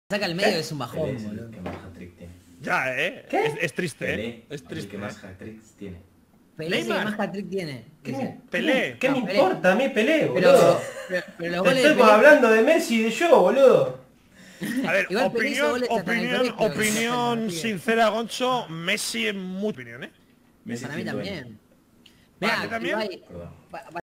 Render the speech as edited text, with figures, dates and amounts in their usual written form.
saca al medio es un bajón, Pelé es boludo. el que más hat-trick tiene. Ya, ¿Qué? Es triste, Pelé Es el triste. que más hat-tricks tiene. Pelé es el que Neymar. más hat-trick tiene. Pelé. ¿Qué me No, Pelé. importa a mí Pelé, boludo? Pero los goles de Estamos Pelé... hablando de Messi y de yo, boludo. A ver, Igual Pelé hizo goles hasta en el colegio, opinión Rafael, sincera, Goncho. Messi es muy opinión, Messi Para mí 120. también. ¿Para Mirá, ti también? Ibai, Perdón.